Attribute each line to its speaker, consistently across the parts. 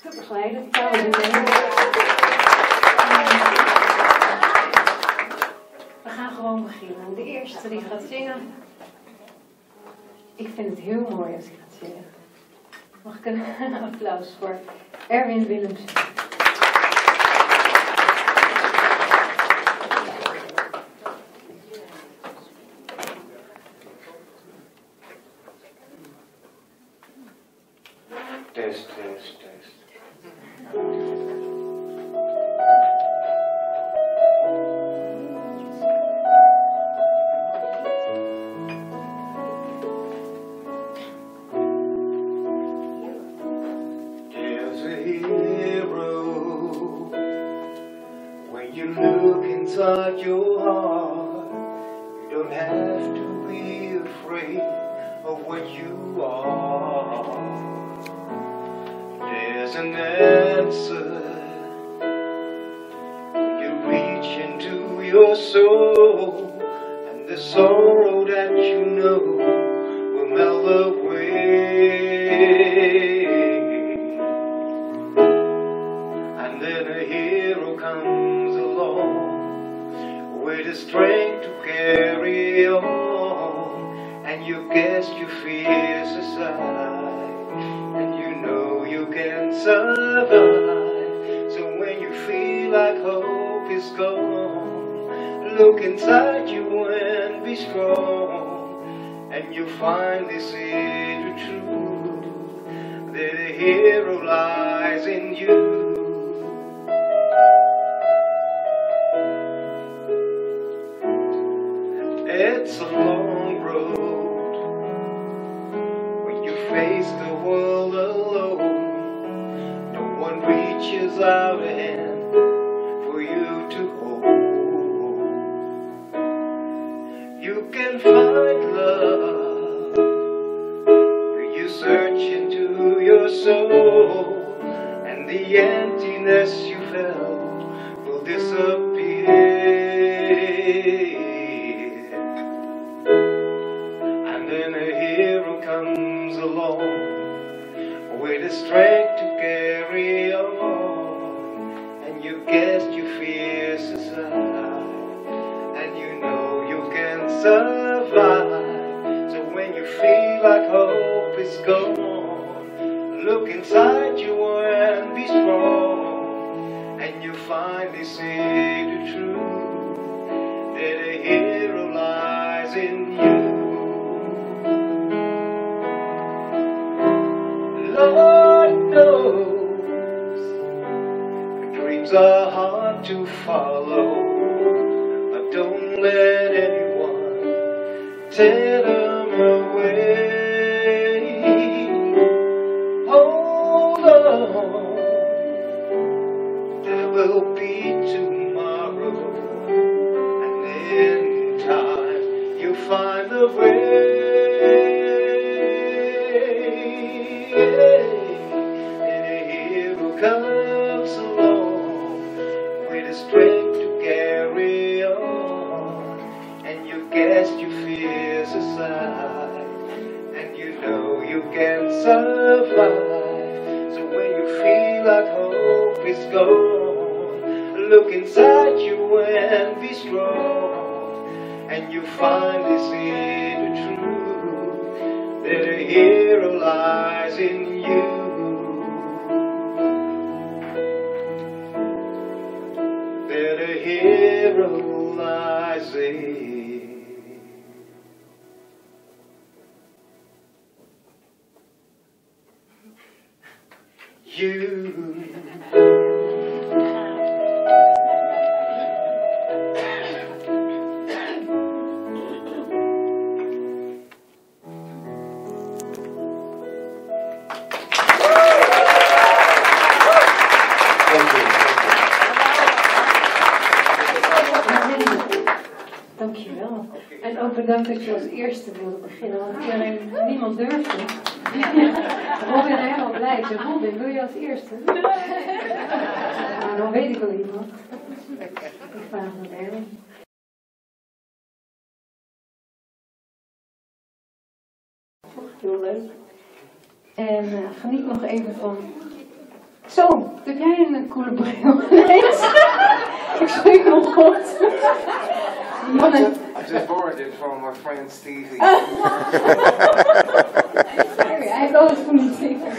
Speaker 1: Super geleidend. We gaan gewoon beginnen. De eerste die gaat zingen. Ik vind het heel mooi als hij gaat zingen. Mag ik een applaus voor Erwin Willemsen.
Speaker 2: Test. There's a hero when you look inside your heart. You don't have to be afraid of what you are. There's an answer when you reach into your soul, and the sorrow that you know will melt away. And then a hero comes along with the strength to carry on, and you cast your fears aside, and you know you can survive. So when you feel like hope is gone, look inside you and be strong, and you finally see the truth, that a hero lies in you. It's a long road when you face the world alone. No one reaches out a hand for you to hold. You can find love when you search into your soul, and the emptiness you felt will disappear. Then a hero comes along with the strength to carry on, and you cast your fears aside, and you know you can survive. So when you feel like hope is gone, look inside you and be strong, and you finally see the truth, that a hero lies in you. Lord knows the dreams are hard to follow, but don't let anyone tear them away. Hold on, there will be tomorrow, and in time you'll find the way. Comes along with the strength to carry on, and you cast your fears aside, and you know you can survive. So when you feel like hope is gone, look inside you and be strong, and you finally see the truth, that a hero lies in you. That a hero lies in you.
Speaker 1: Dankjewel. En ook bedankt dat je als eerste wilde beginnen, want niemand durfde. Robin is helemaal blij. Ik zeg, Robin, wil je als eerste? Nou, dan weet ik wel iemand. Ik vraag naar Erwin. Heel leuk. En geniet nog even van Zo, heb jij een coole bril ineens? Ik spreek nog goed.
Speaker 3: I just borrowed it from my friend Stevie.
Speaker 1: Hij heeft alles voor me zeker.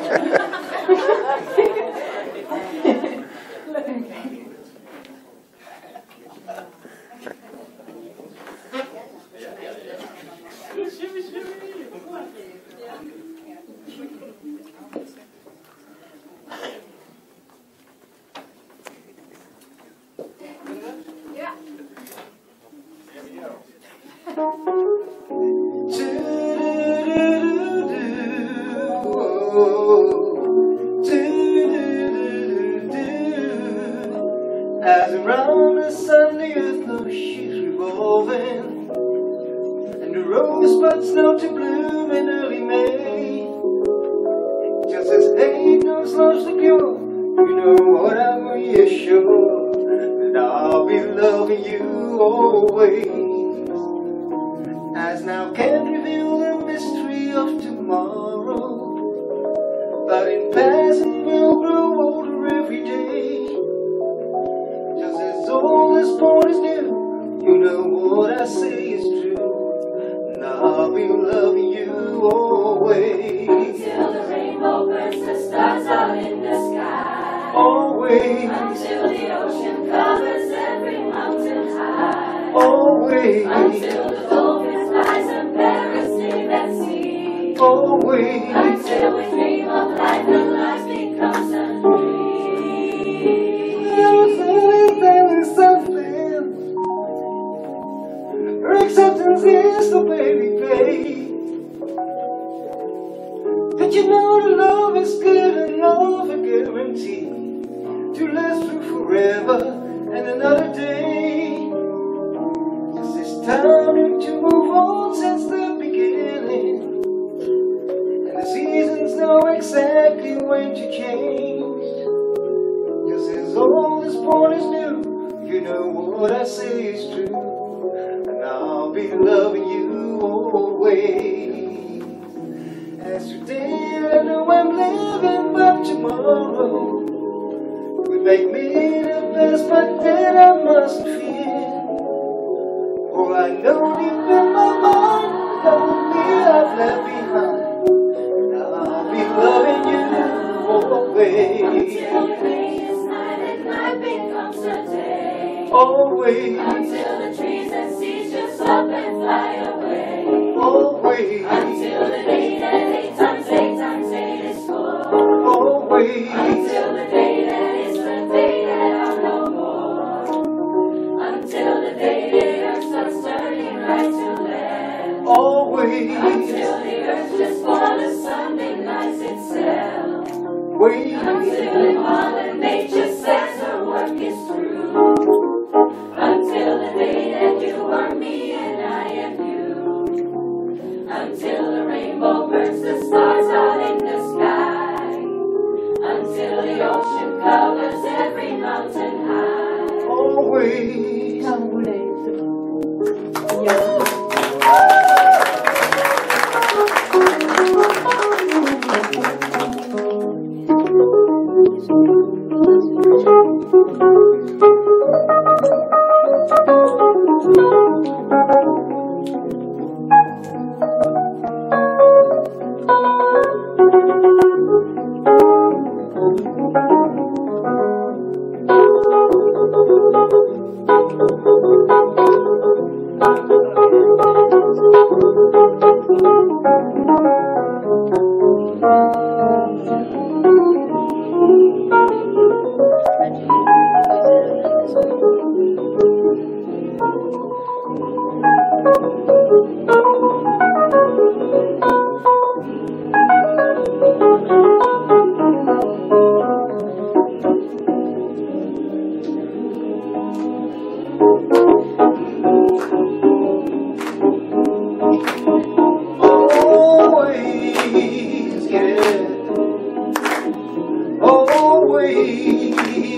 Speaker 2: As around the sun the earth knows she's revolving, and the rosebuds know to bloom in early May. Just as hate knows love's the cure, you know what I'm reassured, that I'll be loving you always. As now can't reveal the mystery of tomorrow, but in passing we'll grow older every day. Just as old as born is new, you know what I say is true, and I'll be loving you always.
Speaker 4: Until the rainbow bursts the stars out in the sky.
Speaker 2: Always.
Speaker 4: Until the ocean covers every mountain high.
Speaker 2: Always.
Speaker 4: Until the dolphin flies embarrassing at sea.
Speaker 2: Always.
Speaker 4: Until we dream of life and life becomes a dream.
Speaker 2: Something. Her acceptance is the baby babe. But you know the love is good enough, a guarantee to last through forever and another day. Cause it's time to move on since the beginning, and the seasons know exactly when to change. Just as old as born is new, you know what I say is true, and I'll be loving you always. As today I know I'm living, but tomorrow would make me the best, but then I mustn't fear. For I know deep in my mind, lonely I've left behind, and I'll be loving you always.
Speaker 4: Until the rainiest night and night becomes a day.
Speaker 2: Always.
Speaker 4: Until the trees and seas just up and fly away.
Speaker 2: Always.
Speaker 4: Until the day that 8 times 8 times 8 is 4.
Speaker 2: Always.
Speaker 4: Until the day that is the day that I'm no more. Until the day the earth starts turning right to left.
Speaker 2: Always.
Speaker 4: Until the earth just for the sun ignites itself.
Speaker 2: Wait.
Speaker 4: Until Mother Nature says her work is through. Until the day that you are me and I am you. Until the rainbow burns the stars out in the sky. Until the ocean covers every mountain high.
Speaker 2: Always.
Speaker 1: Nou, hoe leeft het? Ja.
Speaker 2: Always, yeah. Always.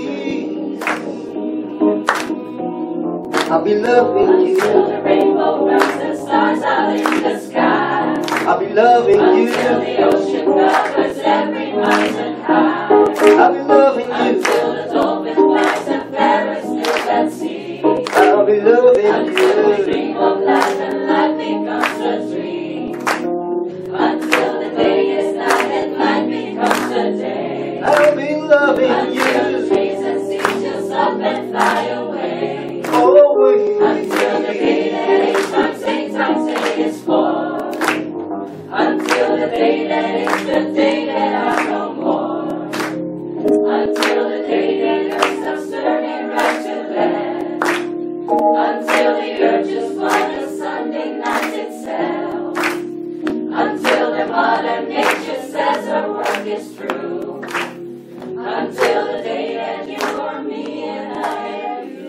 Speaker 2: I'll be loving you.
Speaker 4: Until the rainbow burns the stars out in the sky.
Speaker 2: I'll be loving you.
Speaker 4: Until the ocean covers every mountain high.
Speaker 2: I'll be loving you.
Speaker 4: Until the dolphin flies and Paris lives at sea.
Speaker 2: I'll be loving
Speaker 4: Until we
Speaker 2: you.
Speaker 4: dream of life and life becomes a dream. Until the day is night and night becomes a day.
Speaker 2: I'll be loving
Speaker 4: Until the
Speaker 2: you.
Speaker 4: trees and seashells up and fly away.
Speaker 2: Always.
Speaker 4: Until the day that 8 times 8 is 4. Until the day that is the day that I'm no more. Until the day that earth stops turning right to left. Until the earth just like a Sunday night itself. Until the modern nature says our work is through. Until the day that you are me and I am you.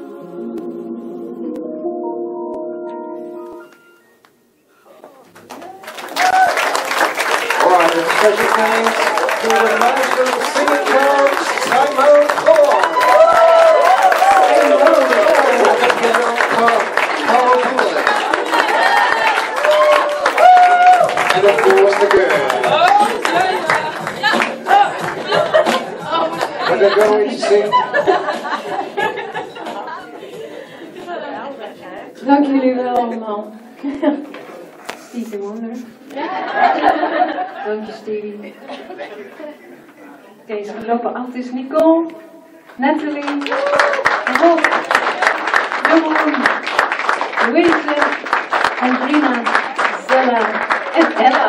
Speaker 2: Alright, and special thanks to the master of the singing club, Simon Cole. And of course the girl. When they're going to sing.
Speaker 1: Dank jullie wel allemaal. Stevie Wonder. Dank je Stevie. Oké, ze lopen af. Het is Nicole, Natalie, Rob, Jeroen, Winslet, Andrina, Zella en Ella.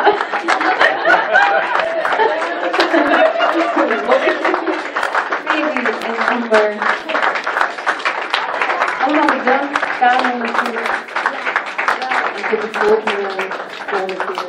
Speaker 1: Baby en Amber. Allemaal bedankt. Karel natuurlijk. Ik heb het volgende keer.